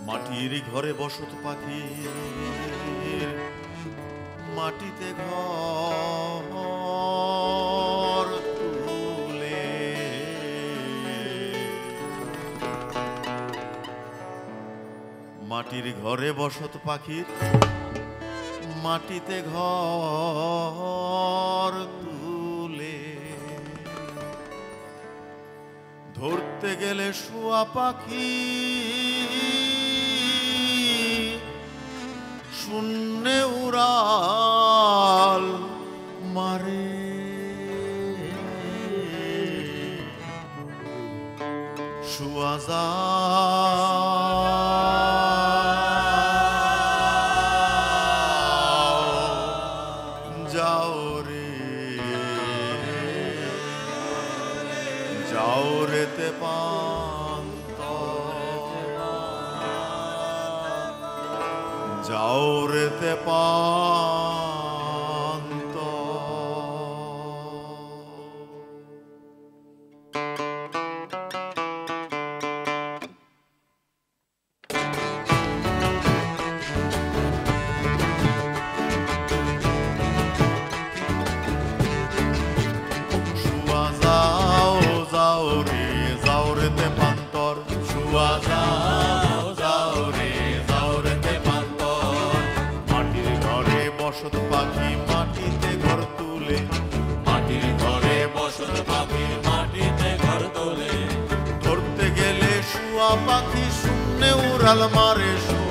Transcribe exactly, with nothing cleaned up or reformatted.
মাটির ঘরে বসত পাখির মাটিতে ঘর তুলে মাটির ঘরে বসত পাখির মাটিতে ঘর তুলে ধরতে গেলে শুয়া পাখি শূন্যে উড়াল মারে শুয়া যাও রে যাও রেতে পান্ত যাও রেতে পান্ত শুয়া যাও যাও রে যাও রেতে পান্তর শুয়া যাও যাও রে যাও রেতে পান্তর মাটির ঘরে বসত পাখি মাটিতে ঘর তুলে মাটির ঘরে বসত পাখি মাটিতে ঘর তোলে ধরতে গেলে শুয়া পাখি শূন্যে উড়াল মারে